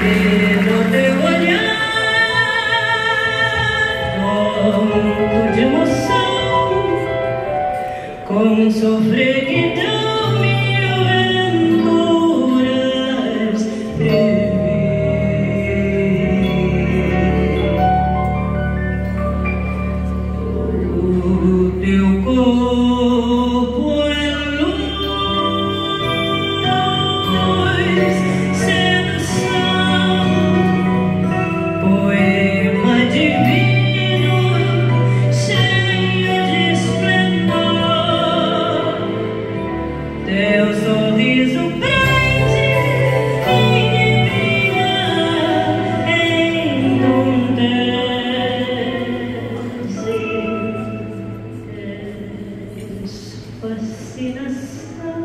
Com sofreguidão mil venturas previ. O teu corpo é luz, sedução, poema divino, cheio de esplendor. Teu sorriso prende minha endurece fascinação.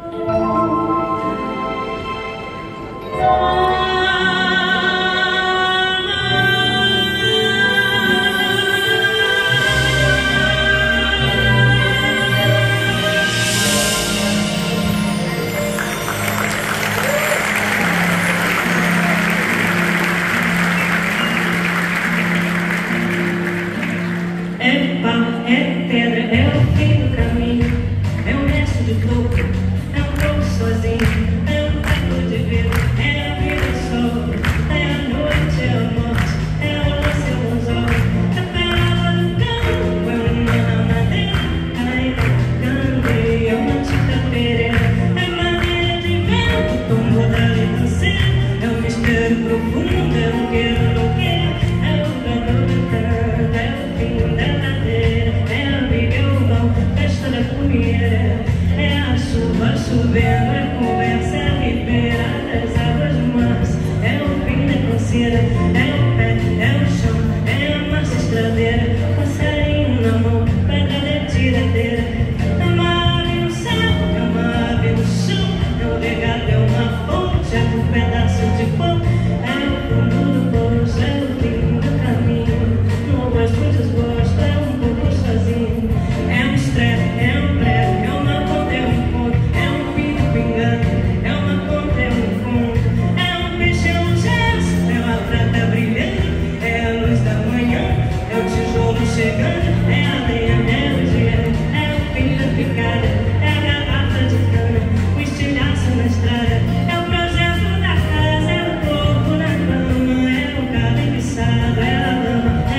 É pau, é pedra, é o fim do caminho, é um resto de topo, é um pouco sozinho, é um taco de vidro, é a vida sol, é a noite, é a morte, é o lance, é o anzol, é pérola do campo, é uma madeira, caída, candeia, é uma tinta pereira, é maneira de vento, com rodada e canseira, é um mistério profundo, é um guerreiro louqueiro, é o gador do canto, é o fim da ladeira, é a briga, é o vão, festa da comida, é a chuva chovendo, é a conversa, é a ribeira das águas do mar, é o fim da canseira, é o pé, é o chão, é a marcha estradeira, passarinho na mão, pedra de tiradeira, é uma ave no céu, é uma ave no chão, é um legado, é uma fonte, é um pedaço de pão, é o fundo do poço, é o fim do caminho, não gosto, desgosto, é um pouco sozinho, é um estresse, é um prego, é uma ponta, é um ponto, é um pingo pingando, é uma ponta, é um fundo, é um peixe, é um gesto, é uma prata brilhando, é a luz da manhã, é o tijolo chegando, é a lenha, é o gelo, é o fim da picada, é a garrafa de cana, o estilhaço na estrada, é o projeto da casa, é o corpo na cama, é o carro enguiçado, é a lama, é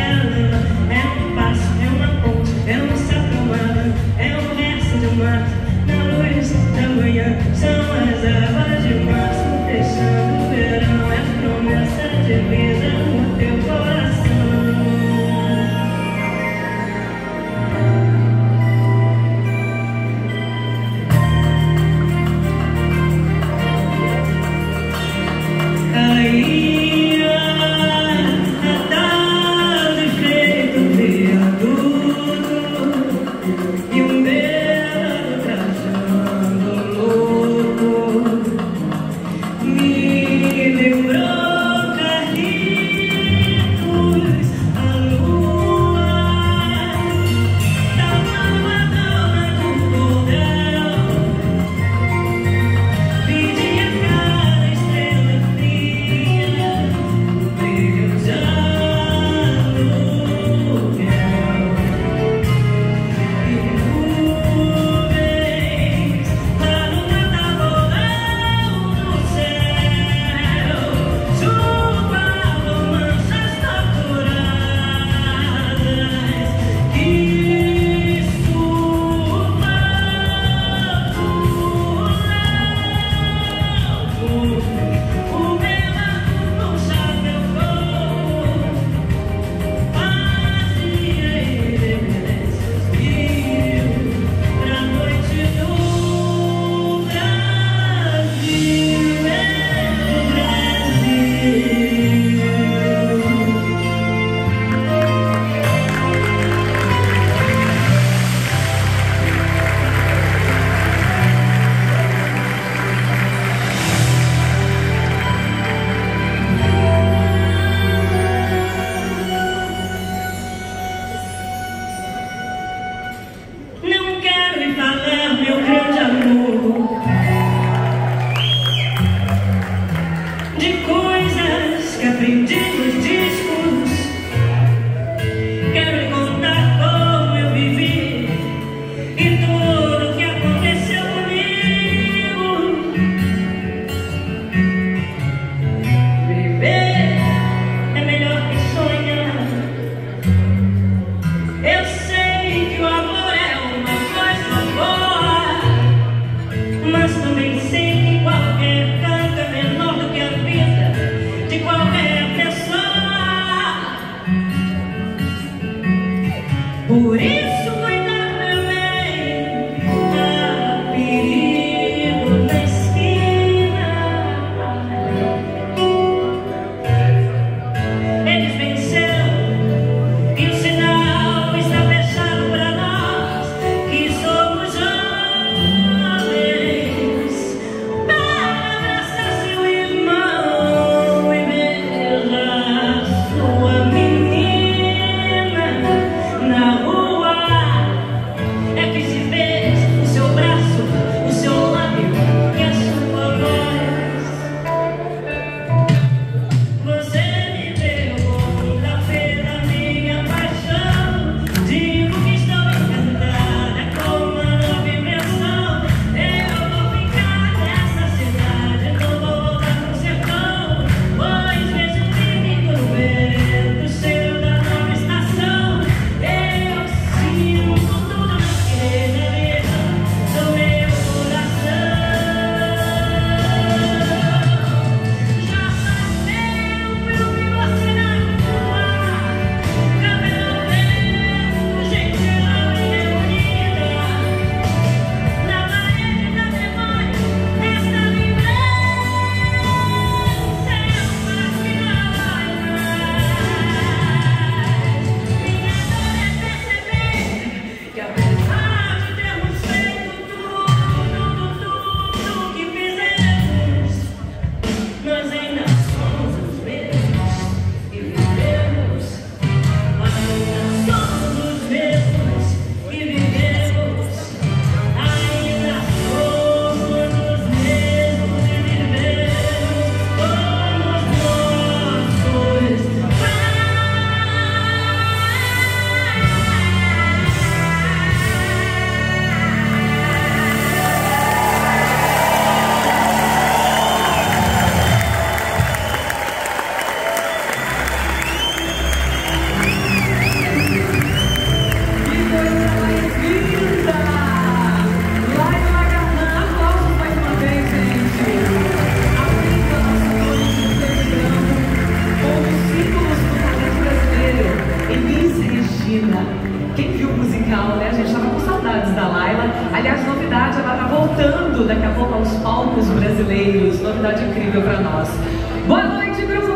um passo, é uma ponte, é um sapo humano, é um verso de mato, na luz da manhã, são as águas de março, fechando o verão, é a promessa de vida no teu coração. Caía a tarde feito viaduto e um belo trajando louco me lembrou Carlitos, a lua da Madonna do cordel, pedia cada estrela fria, brilho de aluguel, e nuvens lá no matabolão no céu, chupavam manchas torturadas que o melaço no chapéu cor fazia reverências mil pra noite do Brasil, do Não quero lhe falar, meu grande amor, de coisas Boa noite, grupo.